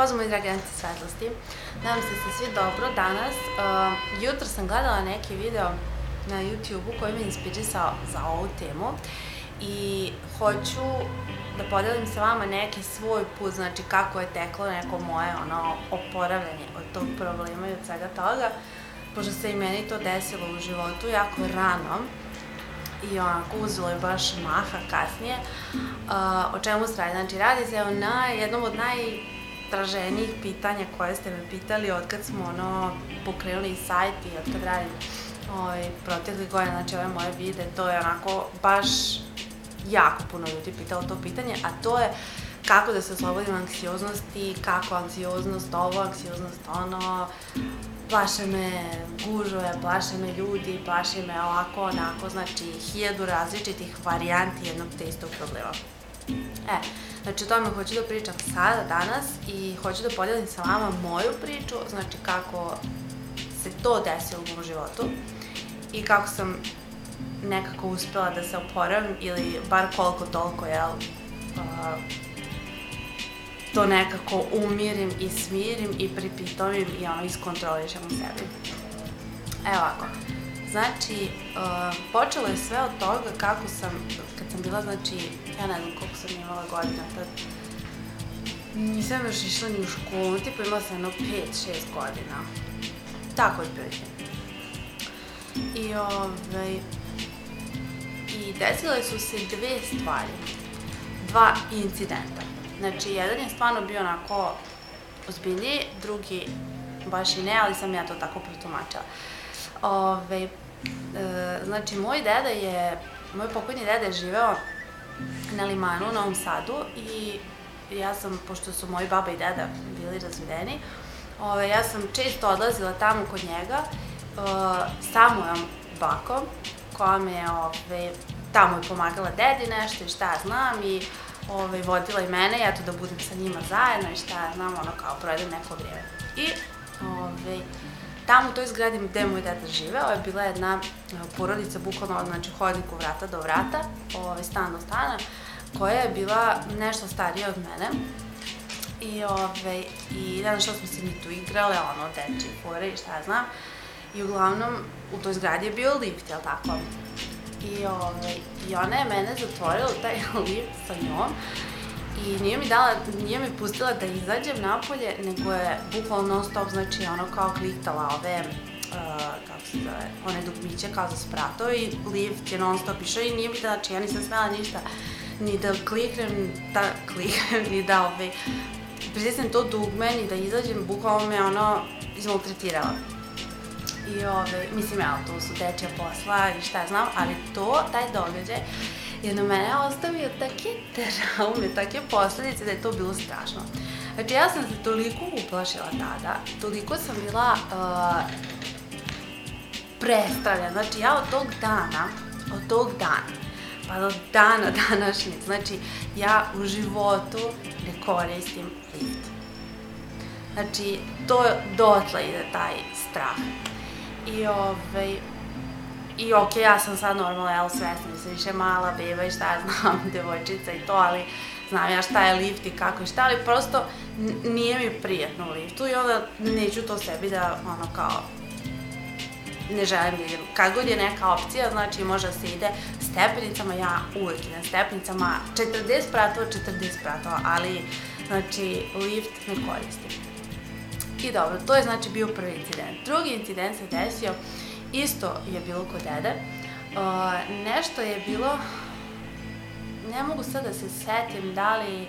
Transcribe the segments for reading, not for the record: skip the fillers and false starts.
Pozdrav moji dragi antisvetlosti. Nadam se da ste svi dobro danas. Jutro sam gledala neki video na YouTube-u koji me inspirisao za ovu temu i hoću da podelim sa vama neki svoj put, znači kako je teklo neko moje oporavljanje od tog problema i od svega toga, pošto se i meni to desilo u životu jako rano i onako uzelo je baš maha kasnije. O čemu se radi? Znači radi se o jednom od najtraženijih pitanja koje ste me pitali od kad smo pokrenuli sajt i od kad radim proteklih godina, znači ove moje vide, to je onako baš jako puno ljudi pitalo to pitanje, a to je kako da se oslobodim anksioznosti, kako anksioznost ovo, anksioznost ono, plaše me gužve, plaše me ljudi, plaše me ovako, onako, znači 1000 različitih varijanti jednog te istog problema. Znači o tome hoću da pričam sada, danas i hoću da podijelim sa vama moju priču, znači kako se to desilo u mom životu i kako sam nekako uspela da se oporavim ili bar koliko toliko, to nekako umirim i smirim i pripitomim i iskontrolišem u sebi. Evo ovako, znači počelo je sve od toga kako sam, kad sam bila, znači, ja ne znam koliko sam imala godina tad, nisam još išla ni u školu, tipa imala sam 5-6 godina, tako otprilike. I desile su se dve stvari, dva incidenta. Znači, jedan je stvarno bio onako ozbiljniji, drugi baš i ne, ali sam ja to tako protumačila. Znači, moj pokojni deda je živeo na Limanu u Novom Sadu i ja sam, pošto su moji baba i deda bili razvedeni, ja sam često odlazila tamo kod njega sa mojom bakom, koja me je tamo je pomagala dedi nešto i šta ja znam i vodila i mene, i eto da budem sa njima zajedno i šta ja znam, kao provedem neko vrijeme. I tamo u toj zgradi gde moj deda živeo je bila jedna porodica, bukvalno, znači hodnik od vrata do vrata, stan do stana, koja je bila nešto starija od mene. I jedan što smo se mi tu igrale, dečje fore i šta ja znam. I uglavnom u toj zgradi je bio lift, jel tako? I ona je mene zatvorila u taj lift sa njom i nije mi pustila da izađem napolje, nego je bukvalno non stop, znači kao kliktala kako se zove, one dugmiće kao za sprato i lift je non stop išao i nije mi da, znači ja nisam smela ništa ni da kliknem, ni da pritisnem to dugme, ni da izađem, bukvalno me izmaltretirala. Mislim, to su dečja posla i šta znam, ali taj događaj je na mene ostavio take traume, take posledice da je to bilo strašno. Znači, ja sam se toliko uplašila tada, toliko sam bila prestravljena, znači ja od tog dana, pa do dana današnjeg, znači ja u životu ne koristim lift. Znači, dotle ide taj strah. I okej, ja sam sad normalno, svesna, nisam više mala beba i šta ja znam, devojčica i to, ali znam ja šta je lift i kako i šta, ali prosto nije mi prijatno u liftu i onda neću to sebi da, kao, ne želim da idem. Kad god je neka opcija, znači može da se ide stepenicama, ja uvijek idem stepenicama, 40 spratova, ali, znači, lift ne koristim. I dobro, to je znači bio prvi incident. Drugi incident se desio, isto je bilo kod dede. Nešto je bilo, ne mogu sad da se setim da li,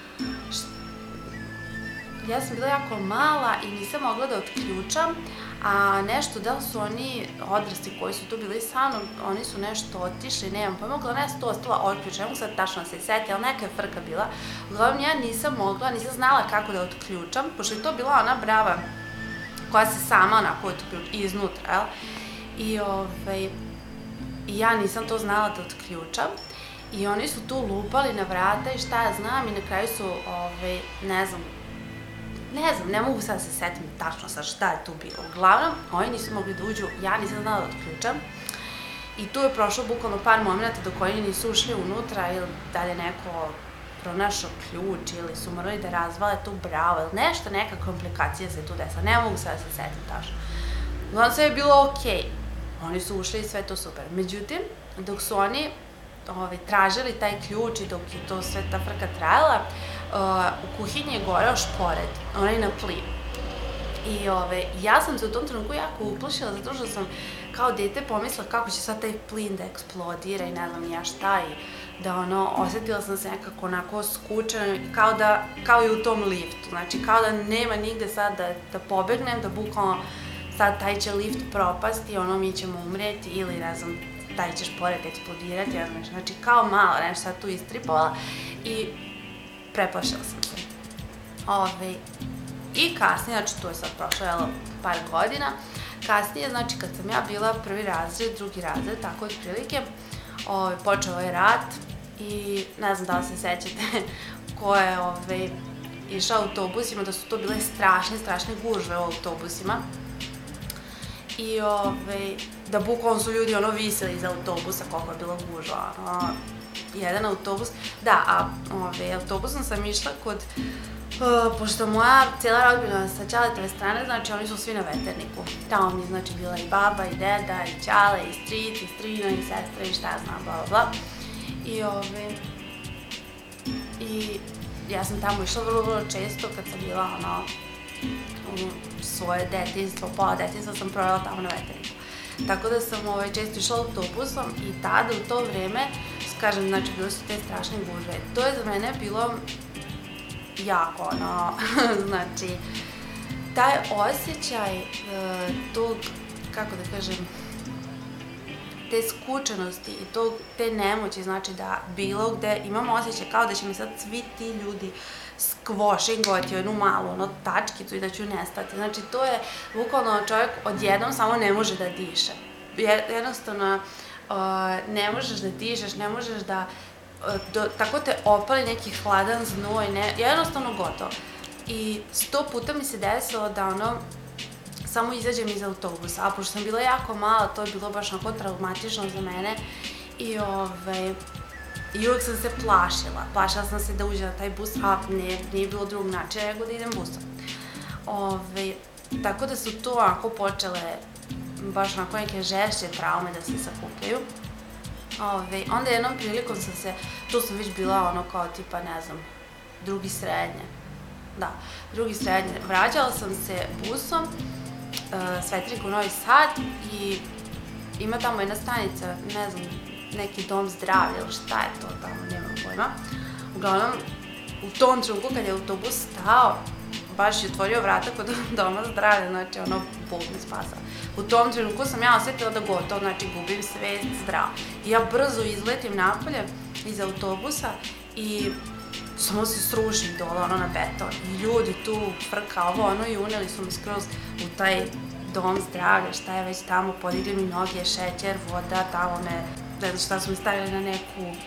ja sam bila jako mala i nisam mogla da otključam, a nešto, da li su oni odrasli koji su tu bili sa mnom, oni su nešto otišli, nemam pojma, nešto ostala otključa, ne mogu sad tačno da se seti, ali neka je frka bila. Uglavnom, ja nisam znala kako da otključam, pošto je to bila ona brava koja se sama onako otključa iznutra, jel? I ja nisam to znala da otključam i oni su tu lupali na vrata i šta ja znam i na kraju su, ne mogu sad da se setim tačno sad šta je tu bilo. Uglavnom, oni nisu mogli da uđu, ja nisam znala da otključam i tu je prošlo bukvalno par momenta dok oni nisu ušli unutra ili da li je neko pronašao ključ ili su morali da razvale tu bravu ili nešto, neka komplikacija se tu desila. Ne mogu sad da se setim tačno. Uglavnom sve je bilo okej. Oni su ušli i sve to super. Međutim, dok su oni tražili taj ključ i dok je to sve ta frka trajala, u kuhinji je goreo šporet, onaj na plin. I ja sam se u tom trenutku jako uplašila zato što sam kao dete pomislila kako će sad taj plin da eksplodira i ne znam ni ja šta i da osetila sam se nekako onako skučena kao i u tom liftu, znači kao da nema nigde sad da pobegnem, da bukvalno sad taj će lift propasti, mi ćemo umreti ili ne znam, taj će šporet eksplodirati, znači kao malo nešto sad tu istripovala i preplašila sam se. I kasnije, znači tu je sad prošlo par godina, kasnije, znači kad sam ja bila prvi razred, drugi razred, tako otprilike, počeo je rat i ne znam da li se sećate ko je išao autobusima, da su to bile strašne gužve u autobusima i da bukvalno su ljudi viseli iz autobusa koliko je bilo gužva, jedan autobus, da, a autobusom sam išla kod, pošto moja cijela rodbina sa ćaletove strane, znači oni su svi na Veterniku. Tamo mi je znači bila i baba, i deda, i ćale, i stric, i strina, i sestra, i šta znam, bla bla bla. I ja sam tamo išla vrlo često kad sam bila u svoje detinjstvo, pola detinjstva sam provela tamo na Veterniku. Tako da sam često išla autobusom i tada u to vreme, kažem, znači bile su te strašne gužve. To je za mene bilo jako znači, taj osjećaj tog, kako da kažem, te skučenosti i te nemoći, znači da bilo gde imamo osjećaj kao da će mi sad svi ti ljudi skvošingovati u jednu malu tačkicu i da ću nestati. Znači, to je bukvalno čovjek odjednom samo ne može da diše. Jednostavno, ne možeš da dišeš, ne možeš da tako te opali neki hladan znoj, jednostavno gotovo. I 100 puta mi se desilo da samo izađem iz autobusa, a pošto sam bila jako mala, to je bilo baš onako traumatično za mene i uvek sam se plašila. Plašila sam se da uđem na taj bus, a nije bilo drugog načina nego da idem busom. Tako da su tu onako počele baš onako neke žešće traume da se sakupljaju. Onda jednom prilikom sam se, tu sam već bila kao tipa, ne znam, drugi srednje. Da, drugi srednje. Vraćala sam se busom s Veternika u Novi Sad i ima tamo jedna stanica, ne znam, neki dom zdravlja ili šta je to tamo, nemam pojma. Uglavnom, u tom trenutku kad je autobus stao, baš je otvorio vrata kod doma zdravlja, znači Bog me spasao. U tom trenutku sam ja osjetila da gotovo, znači gubim svest, zdravo. I ja brzo izletim napolje iz autobusa i samo se srušim dole, na beton. I ljudi tu frka i uneli su me skroz u taj dom zdravlja, šta je već tamo, podigli mi noge, šećer, voda, tamo me, ne znam šta su mi stavili na neku,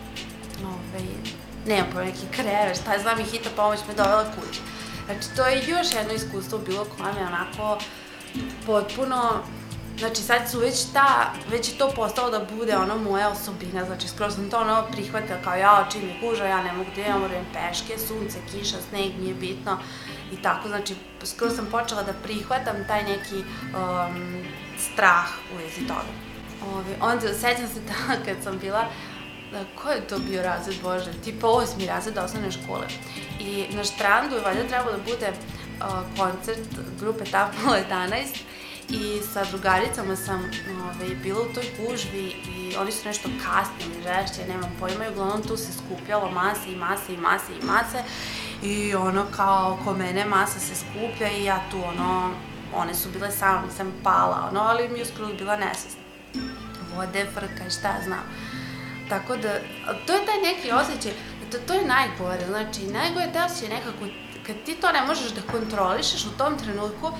nemam pojma, neki krevet, šta je znam i hitna pomoć me dovela kući. Znači, to je još jedno iskustvo bilo koje me onako potpuno, znači sad su već je to postalo da bude moja osobina, znači skoro sam to prihvatila kao čim je gužva, ja ne mogu da idem, moram peške, sunce, kiša, sneg, nije bitno i tako, znači skoro sam počela da prihvatam taj neki strah u vezi toga. Onda sećam se tada kad sam bila, ko je to bio razred, Bože, tipa 8. razred osnovne škole i na štrandu je valjda trebalo da bude koncert grupe Tapalo 11 i sa drugaricama sam bila u toj gužvi i oni su nešto kasnili, žešće, nemam pojma i uglavnom tu se skupljalo mase i mase i mase i mase i kao oko mene masa se skuplja i ja tu one su bile samo, nisam pala, ali mi je skroz bila nesvesna. Vode, frka i šta ja znam. Tako da, to je taj neki osjećaj, to je najgore, znači najgore je taj osjećaj nekako, kad ti to ne možeš da kontrolišeš u tom trenutku,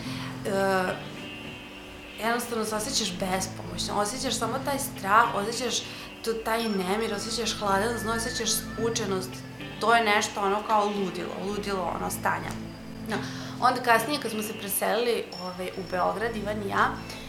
jednostavno se osjećaš bespomoćno, osjećaš samo taj strah, osjećaš taj nemir, osjećaš hladan znoj, osjećaš skučenost, to je nešto kao ludilo stanja. Onda kasnije kad smo se preselili u Beograd, Ivan i ja,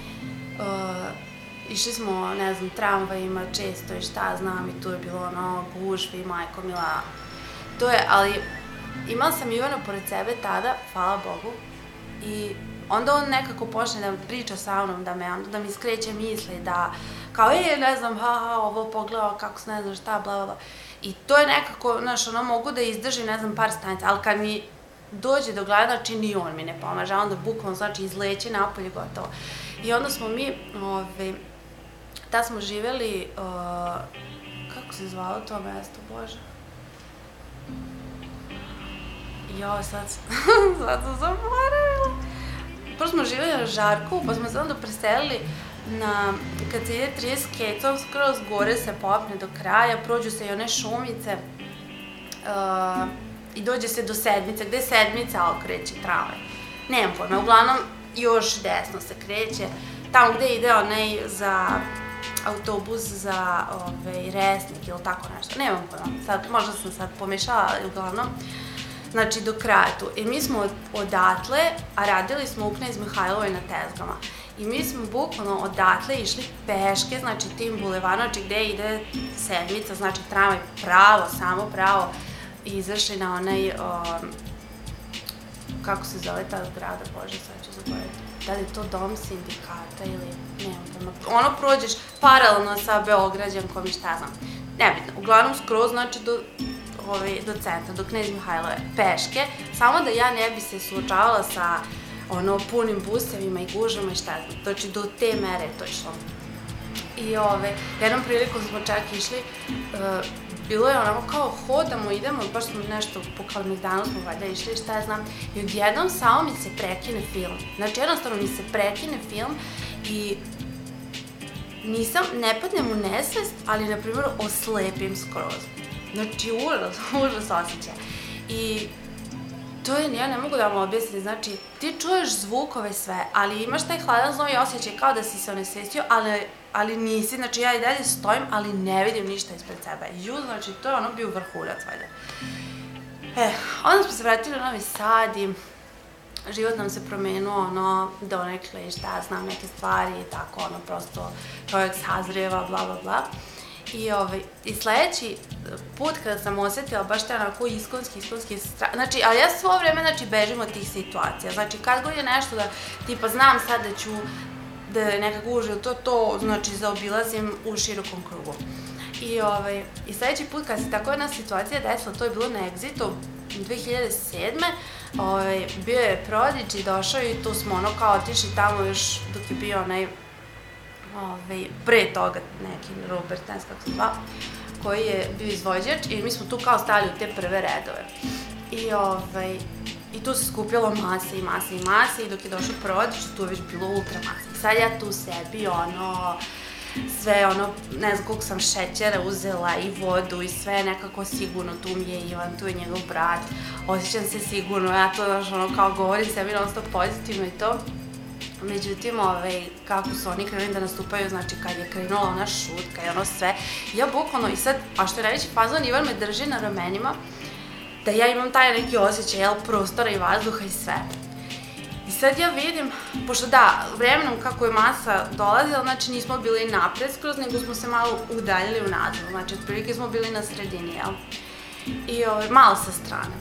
išli smo, ne znam, tramvajima često i šta znam i tu je bilo gužvi, majko mila, to je, ali imala sam Ivana pored sebe tada, hvala Bogu, i onda on nekako počne da priča sa mnom, da mi skreće misli, da kao, ne znam, ovo pogledao, kako se ne znam šta, bla, bla, bla. I to je nekako, znaš, mogu da izdržim, ne znam, par stanica, ali kad mi dođe do gleda, znači ni on mi ne pomaže, onda bukvalno, znači, izleće napolje, gotovo. I onda smo mi, tad smo živeli, kako se zvalo to mesto, Bože? Sad sam zaboravila. Prvo smo živjeli na Žarku, pa smo se onda preselili kad se ide 30 kecom, skroz gore se popne do kraja, prođu se i one šumice i dođe se do Sedmice, gde Sedmica okreće tramvaj. Nemam pojma, uglavnom još desno se kreće, tamo gde ide onaj za autobus za Resnik ili tako nešto, nemam pojma, možda sam sad pomešala, ali uglavnom, znači do kraja tu. I mi smo odatle, a radili smo u Knez Mihajlovoj na tezgama, i mi smo bukvalno odatle išli peške, znači tim bulevarom, znači gde ide Sedmica, znači tramvaj pravo, samo pravo, i izašli na onaj, kako se zove ta zgrada, Bože, sad ću zaboraviti, da li je to dom sindikata ili, nemam pojma, ono prođeš paralelno sa Beograđankom i šta znam, nebitno, uglavnom skroz, znači do centra, do Knez Mihajlove, peške, samo da ja ne bi se suočavala sa punim busevima i gužama i šta znam, znači do te mere je to išlo. I jednom prilikom smo čak išli, bilo je onako kao hodamo, idemo, baš smo nešto po Kalemegdanu smo valjda išli, šta ja znam, i odjednom samo mi se prekine film. Znači jednostavno mi se prekine film i ne padnem u nesvest, ali na primjer oslepim skroz. Znači užas osjećaj. I to je, ja ne mogu da vam objasnim, znači ti čuješ zvukove sve, ali imaš taj hladan znoj osjećaj kao da si se onesvestio, ali nisi, znači ja i dalje stojim, ali ne vidim ništa ispred sebe. Znači to je bio vrhunac, valjda. Onda smo se vratili u Novi Sad i život nam se promenuo, donekle, šta znam, neke stvari i tako, prosto čovjek sazrijeva, bla, bla, bla. I sledeći put kada sam osjetila baš te onako iskonski strah, znači, ali ja svo vreme, znači, bežim od tih situacija, znači, kad god je nešto da, tipa, znam sad da ću, da je nekako uživ, to, znači, zaobilazim u širokom krugu. I sledeći put kada se tako jedna situacija desila, to je bilo na Exitu, 2007. Bio je Prodigy, došao i tu smo kao otišli tamo još dok je bio onaj pre toga neki Robert, ne znam kako se zvao, koji je bio izvođač i mi smo tu kao stali u te prve redove. I tu se skupljalo mase i mase i mase i dok je došao Prodigy, tu je već bilo ultra mase. I sad ja tu sebi sve ne znam koliko sam šećera uzela i vodu i sve nekako sigurno, tu mi je Ivan, tu je njegov brat, osjećam se sigurno, ja to kao govorim sebi non stop pozitivno i to. Međutim, kako su oni krenuli da nastupaju, znači kad je krenula ona šutka i sve, ja bukvalno i sad, a što je najveći fazon, Ivan me drži na ramenima, da ja imam taj neki osjećaj, prostora i vazduha i sve. I sad ja vidim, pošto da, vremenom kako je masa dolazila, znači nismo bili napred skroz, nego smo se malo udaljili unazad, znači otprilike smo bili na sredini, jel? I malo sa strane.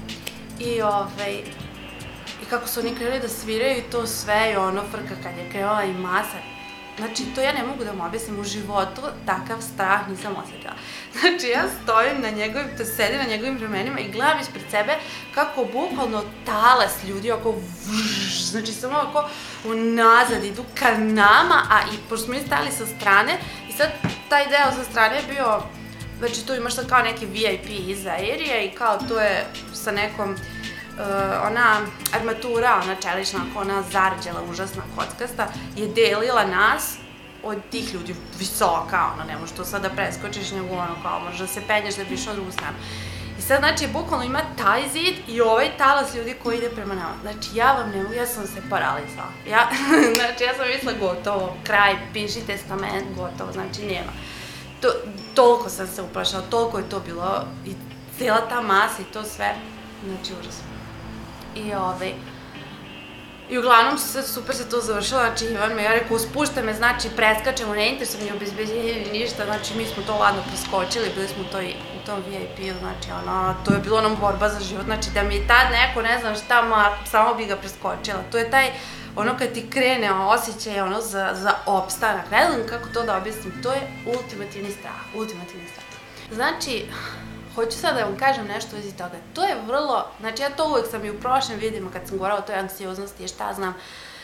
I kako su oni krenuli da sviraju i to sve i frka kad je krenula i masa. Znači, to ja ne mogu da mu objasnim, u životu takav strah nisam osjetila. Znači, ja stojim na njegovim, to sedim na njegovim ramenima i gledam ispred sebe kako bukvalno talas ljudi, znači samo ovako unazad idu ka nama, a i pošto smo mi stali sa strane, i sad taj deo sa strane je bio, znači tu imaš sad kao neki VIP iza erije i kao to je sa nekom, ona armatura, ona čelična, ona zarđela, užasna, kockasta, je delila nas od tih ljudi visoka, ne možeš to sad da preskočiš, nego kao možeš da se penješ da bi išao na drugu stranu. I sad, znači, bukvalno ima taj zid i ovaj talas ljudi koji ide prema nama. Znači, ja vam ne mogu, ja sam se paralizala. Znači, ja sam mislila gotovo, kraj, piši testament, gotovo, znači, nema. Toliko sam se uplašala, toliko je to bilo i cijela ta masa i to sve, znači, užasno. I uglavnom super se to završilo, znači Ivan me, ja rekao, spušta me, znači preskačemo, ne interesuje mi obezbeđenje ni ništa, znači mi smo to ladno preskočili, bili smo u tom VIP-u, znači to je bilo ono borba za život, znači da mi tad neko, ne znam šta, samo bi ga preskočila, to je taj, ono kad ti krene osjećaj, ono za opstanak, ne znam kako to da objasnim, to je ultimativni strah, Znači, hoću sad da vam kažem nešto iz toga. To je vrlo, znači ja to uvek sam i u prošlim videima kad sam govorila o toj anksioznosti i šta znam,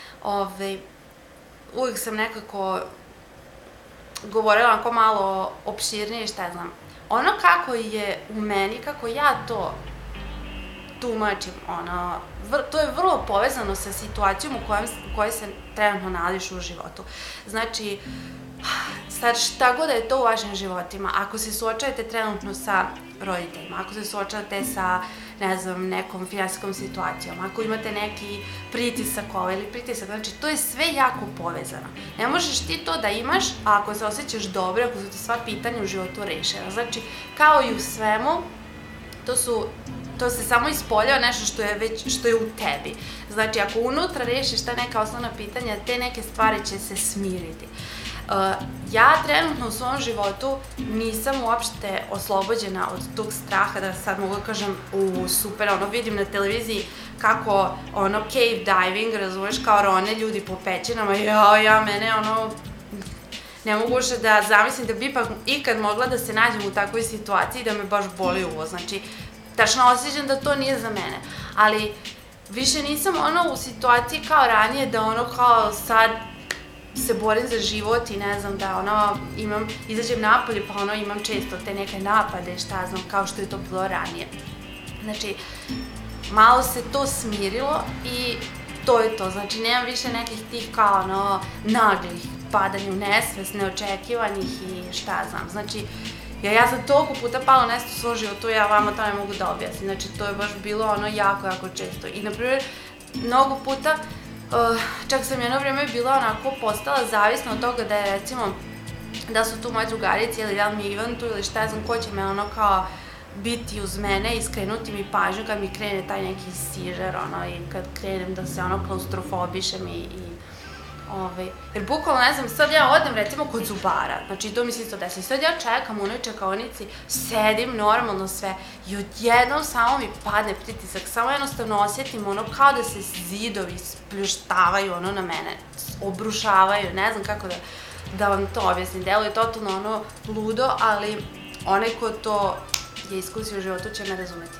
uvek sam nekako govorila onako malo opširnije i šta znam. Ono kako je u meni, kako ja to tumačim, to je vrlo povezano sa situacijom u kojoj se trenutno nalaziš u životu. Znači, sad šta god je to u vašim životima, ako se suočavate trenutno sa roditeljima, ako se suočavate sa, ne znam, nekom finansijskom situacijom, ako imate neki pritisak ili pritisak, znači to je sve jako povezano. Ne možeš ti to da imaš, a ako se osjećaš dobro, ako su ti sva pitanja u životu rešena. Znači, kao i u svemu, to se samo ispoljava nešto što je u tebi. Znači, ako unutra rešiš ta neka osnovna pitanja, te neke stvari će se smiriti. Ja trenutno u svom životu nisam uopšte oslobođena od tog straha da sad mogu da kažem super, vidim na televiziji kako cave diving, razumeš, kao rone ljudi po pećinama, mene ne mogu uopšte da zamislim da bi ipak ikad mogla da se nađem u takvoj situaciji da me baš boli uvo, znači tačno osjećam da to nije za mene, ali više nisam u situaciji kao ranije da kao sad se borim za život i ne znam da izađem napolje pa imam često te neke napade, šta znam, kao što je to bilo ranije. Znači, malo se to smirilo i to je to, znači nemam više nekih tih kao naglih padanja u nesvest, neočekivanih i šta znam, znači ja sam toliko puta pala u nesvest u svom životu, ja vama to ne mogu da objasnim, znači to je baš bilo jako, jako često i na primjer, mnogo puta čak sam jedno vrijeme bila postala zavisna od toga da je recimo, da su tu moje drugarice ili da li mi je Ivan tu ili šta znam ko će me kao biti uz mene i skrenuti mi pažnju kad mi krene taj neki sižer i kad krenem da se klaustrofobišem jer bukvalno ne znam, sad ja odem recimo kod zubara, znači to mi se isto desi, sad ja čekam u onoj čekaonici, sedim normalno sve i odjednom samo mi padne pritisak, samo jednostavno osjetim kao da se zidovi spljuštavaju na mene, obrušavaju, ne znam kako da vam to objasnim, deluje totalno ludo, ali onaj ko to je iskusio u životu će me razumeti.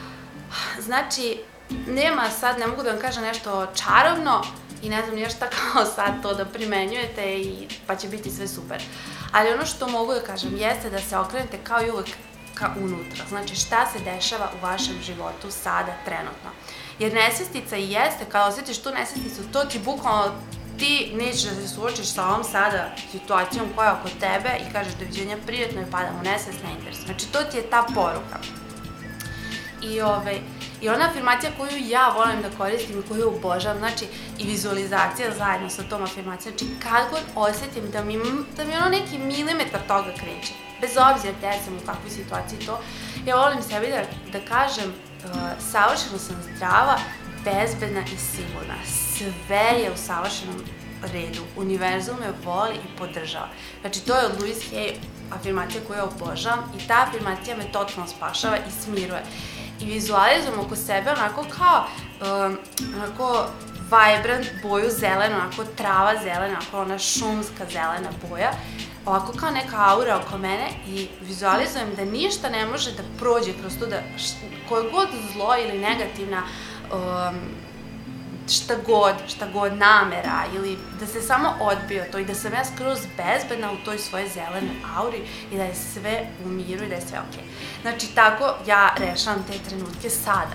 Znači, nema sad, ne mogu da vam kažem nešto čarobno, i ne znam nije šta kao sad to da primenjujete pa će biti sve super. Ali ono što mogu da kažem jeste da se okrenete kao i uvek ka unutra. Znači šta se dešava u vašem životu sada, trenutno. Jer nesvestica i jeste, kada osjetiš tu nesvesticu, to ti bukvalno, ti nećeš da se suočiš sa ovom sada situacijom koja je oko tebe i kažeš doviđenja prijatno i padam u nesvest, ne interesuje. Znači to ti je ta poruka. I ona afirmacija koju ja volim da koristim i koju obožavam, znači i vizualizacija zajedno sa tom afirmacijom, znači kad god osjetim da mi neki milimetar toga kreće, bez obzira gde sam u kakvoj situaciji to, ja volim sebi da kažem savršeno sam zdrava, bezbedna i sigurna. Sve je u savršenom redu. Univerzum me voli i podržava. Znači to je od Louise Hay afirmacija koju ja obožavam i ta afirmacija me totalno spašava i smiruje. I vizualizujem oko sebe onako kao vibrant boju zelenu, onako trava zelena, onako ona šumska zelena boja, ovako kao neka aura oko mene i vizualizujem da ništa ne može da prođe kroz to, da koje god zlo ili negativna šta god namera ili da se samo odbije to i da sam ja skroz bezbedna u toj svojoj zelenoj auri i da je sve u miru i da je sve okej. Znači tako ja rešavam te trenutke sada.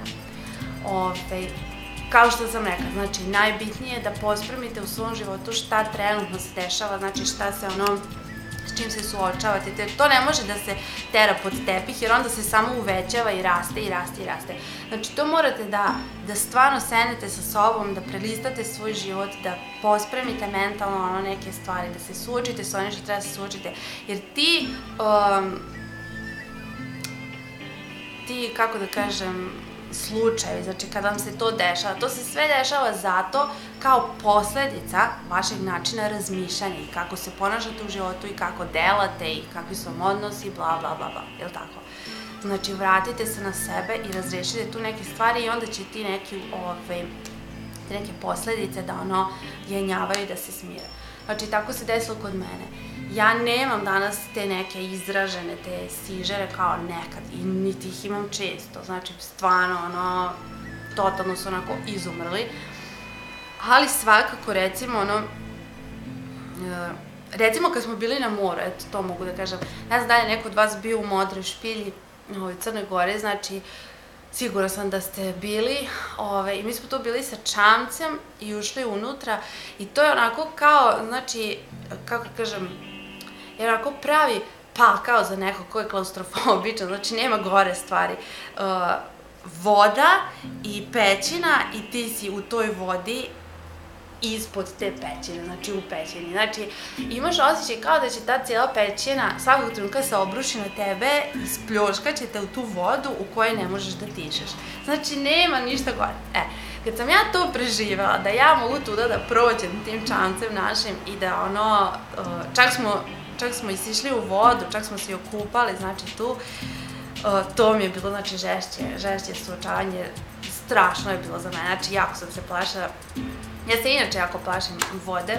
Kao što sam rekla, znači najbitnije je da pospremite u svom životu šta trenutno se dešava, znači šta se s čim se suočavate, to ne može da se tera pod tepih jer onda se samo uvećava i raste i raste i raste. Znači to morate da stvarno sednete sa sobom, da prelistate svoj život, da pospremite mentalno neke stvari, da se suočite sa onim što treba da se suočite, jer ti, kako da kažem, slučajevi, znači kad vam se to dešava, to se sve dešava zato kao posledica vašeg načina razmišljanja i kako se ponašate u životu i kako delate i kakvi su vam odnosi, bla bla bla bla, jel tako? Znači vratite se na sebe i razrešite tu neke stvari i onda će ti neke posledice da jenjavaju i da se smire. Znači tako se desilo kod mene. Ja nemam danas te neke izražene, te sižere kao nekad i niti ih imam često, znači stvarno totalno su onako izumrli, ali svakako recimo recimo kad smo bili na moru, eto to mogu da kažem, ne znam da je neko od vas bio u Modroj špilji u Crnoj Gori, znači sigurno sam da ste bili i mi smo tu bili sa čamcem i ušli unutra i to je onako kao, znači, kako kažem, je onako pravi pakao za nekog ko je klaustrofobičan, znači nema gore stvari. Voda i pećina i ti si u toj vodi ispod te pećine, znači u pećini. Znači, imaš osjećaj kao da će ta cijela pećina svakog trenutka se obruši na tebe i spljoškaće te u tu vodu u kojoj ne možeš da dišeš. Znači, nema ništa gore. Kad sam ja to preživela, da ja mogu tuda da prođem tim čamcem našim i da čak smo isišli u vodu, čak smo se i okupali, znači tu, to mi je bilo, znači, žešće suočavanje, strašno je bilo za mene, znači, jako sam se plašila. Ja se inače jako plašim vode,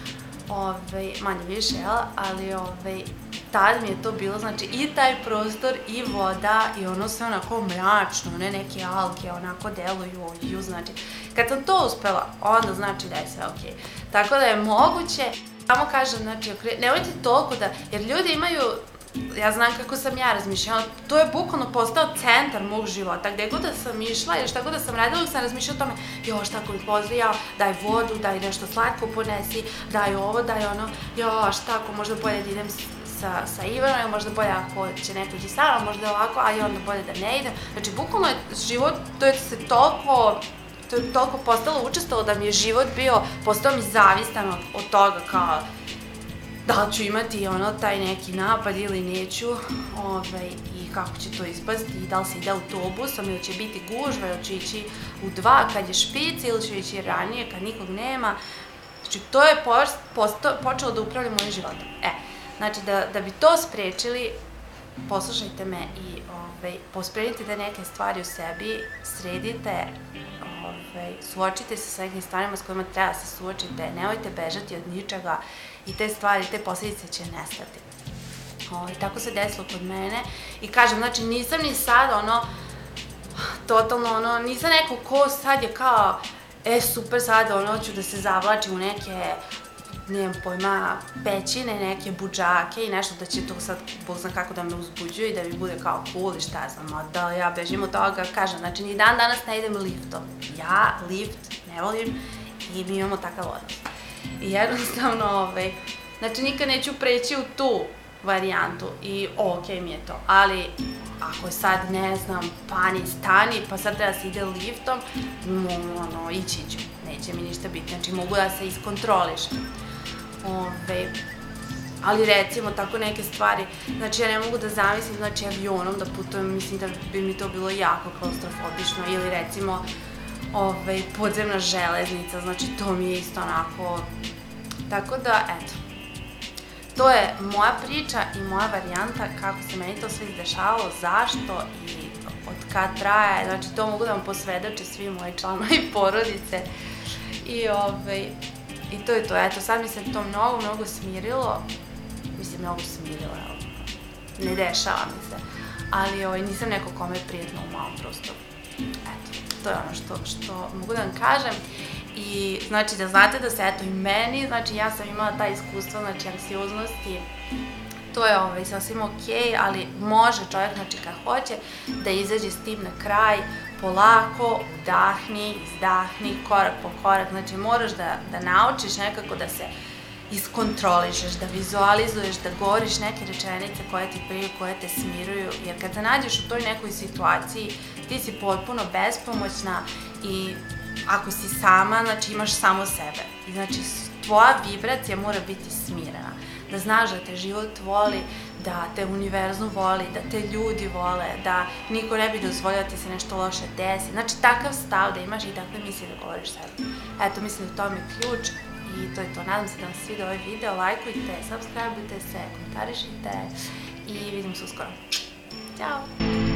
manje više, ali tad mi je to bilo, znači, i taj prostor, i voda, i ono sve onako mračno, neke alge onako deluju, znači, kad sam to uspela, onda znači da je sve okej. Tako da je moguće, samo kažem, znači, nemojte toliko da, jer ljudi imaju, ja znam kako sam ja razmišljala, to je bukvalno postao centar mog života, gde god da sam išla ili šta god da sam radila, sam razmišljala o tome, šta ko mi pozdraja, daj vodu, daj nešto slatko ponesi, daj ovo, daj ono, šta ako možda bolje da idem sa Ivanom, ili možda bolje ako će neko ići sa mnom, možda ovako, a i onda bolje da ne idem. Znači, bukvalno je život, to je toliko postalo učestalo da mi je život postao mi zavistan od toga kao da li ću imati taj neki napad ili neću i kako će to ispasti i da li se ide autobusom ili će biti gužva ili ću ići u 2 kad je špic ili ću ići ranije kad nikog nema. Znači to je počelo da upravlja mojim životom. Znači da bi to sprečili, poslušajte me i pospremite neke stvari u sebi, sredite, suočite se sa nekim stvarima s kojima treba se suočite, nemojte bežati od ničega i te stvari, te posljedice će nestati. Tako se desilo kod mene i kažem, znači nisam ni sad totalno nisam neko ko sad je kao, super sad ću da se zavlačim u neke, nemam pojma, pećine, neke budžake i nešto da će to sad, Bog zna kako da me uzbuđuje i da mi bude kao cool i šta znam, da ja bežim od toga, kažem, znači ni dan danas ne idem liftom. Ja lift ne volim i mi imamo takav odnos. I jednostavno, znači nikad neću preći u tu varijantu i okej mi je to, ali ako sad ne znam, pani stani pa sad treba da se ide liftom, ići ću, neće mi ništa biti, znači mogu da se iskontrolišem. Ali recimo tako neke stvari, znači ja ne mogu da zamislim, znači avionom da putujem, mislim da bi mi to bilo jako klaustrofobično ili recimo podzemna železnica, znači to mi je isto onako, tako da eto, to je moja priča i moja varijanta kako se meni to sve izdešavalo, zašto i od kad traje, znači to mogu da vam posvedoče svi moji članovi porodice i to je to, eto sad mi se to mnogo smirilo, mislim mnogo smirilo, ne dešava mi se, ali nisam neko kome je prijetno u malom prostoru, eto, to je ono što mogu da vam kažem. I znači da znate da se eto i meni, znači ja sam imala ta iskustva, znači anksioznosti, to je sasvim okej, ali može čovjek, znači kad hoće da izađe s tim na kraj, polako, udahni, izdahni, korak po korak, znači moraš da naučiš nekako da se iskontrolišeš, da vizualizuješ, da govoriš neke rečenice koje ti priju, koje te smiruju, jer kad se nađeš u toj nekoj situaciji, ti si potpuno bespomoćna i ako si sama, znači imaš samo sebe i znači tvoja vibracija mora biti smirena, da znaš da te život voli, da te univerzum voli, da te ljudi vole, da niko ne bi dozvolio da ti se nešto loše desi. Znači, takav stav da imaš i takve misli da govoriš sebi. Eto, mislim da to mi je ključ i to je to. Nadam se da vam se sviđa ovaj video, lajkujte, subscribeujte se, komentarišite i vidimo se uskoro. Ćao!